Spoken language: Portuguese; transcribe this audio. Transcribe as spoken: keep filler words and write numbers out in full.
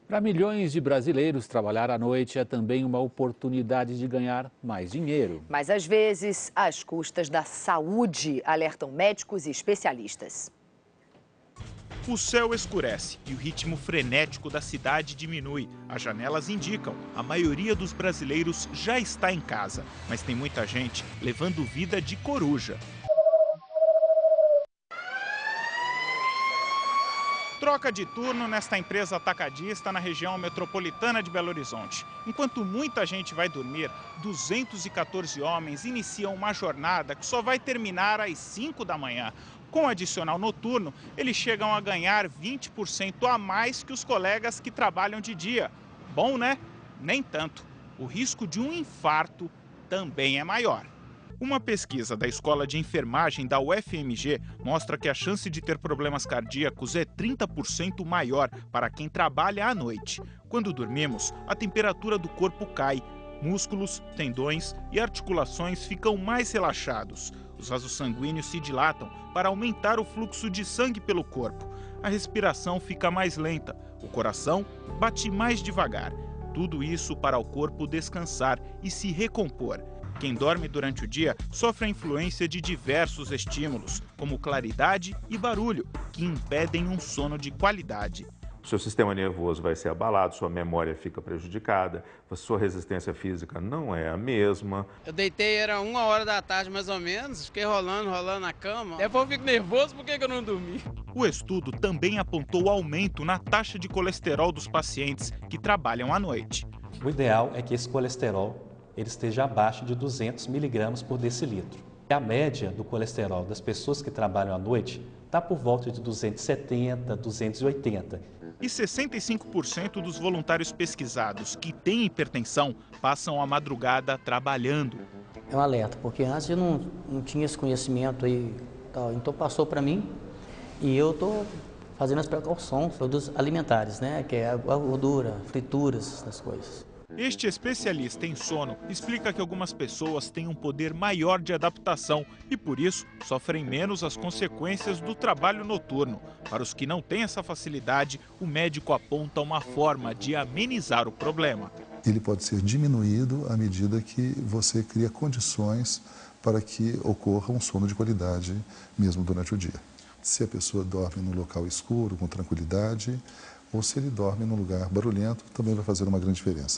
Para milhões de brasileiros, trabalhar à noite é também uma oportunidade de ganhar mais dinheiro. Mas às vezes, às custas da saúde, alertam médicos e especialistas. O céu escurece e o ritmo frenético da cidade diminui. As janelas indicam, a maioria dos brasileiros já está em casa, mas tem muita gente levando vida de coruja. Troca de turno nesta empresa atacadista na região metropolitana de Belo Horizonte. Enquanto muita gente vai dormir, duzentos e quatorze homens iniciam uma jornada que só vai terminar às cinco da manhã. Com o adicional noturno, eles chegam a ganhar vinte por cento a mais que os colegas que trabalham de dia. Bom, né? Nem tanto. O risco de um infarto também é maior. Uma pesquisa da Escola de Enfermagem da U F M G mostra que a chance de ter problemas cardíacos é trinta por cento maior para quem trabalha à noite. Quando dormimos, a temperatura do corpo cai. Músculos, tendões e articulações ficam mais relaxados. Os vasos sanguíneos se dilatam para aumentar o fluxo de sangue pelo corpo. A respiração fica mais lenta, o coração bate mais devagar. Tudo isso para o corpo descansar e se recompor. Quem dorme durante o dia sofre a influência de diversos estímulos, como claridade e barulho, que impedem um sono de qualidade. O seu sistema nervoso vai ser abalado, sua memória fica prejudicada, a sua resistência física não é a mesma. Eu deitei, era uma hora da tarde mais ou menos, fiquei rolando, rolando na cama. Depois eu fico nervoso, por que eu não dormi? O estudo também apontou aumento na taxa de colesterol dos pacientes que trabalham à noite. O ideal é que esse colesterol ele esteja abaixo de duzentos miligramas por decilitro. A média do colesterol das pessoas que trabalham à noite está por volta de duzentos e setenta, duzentos e oitenta. E sessenta e cinco por cento dos voluntários pesquisados que têm hipertensão passam a madrugada trabalhando. É um alerta, porque antes eu não, não tinha esse conhecimento aí, tal. Então passou para mim e eu estou fazendo as precauções, produtos alimentares, né? Que é a gordura, frituras, essas coisas. Este especialista em sono explica que algumas pessoas têm um poder maior de adaptação e, por isso, sofrem menos as consequências do trabalho noturno. Para os que não têm essa facilidade, o médico aponta uma forma de amenizar o problema. Ele pode ser diminuído à medida que você cria condições para que ocorra um sono de qualidade mesmo durante o dia. Se a pessoa dorme num local escuro, com tranquilidade, ou se ele dorme num lugar barulhento, também vai fazer uma grande diferença.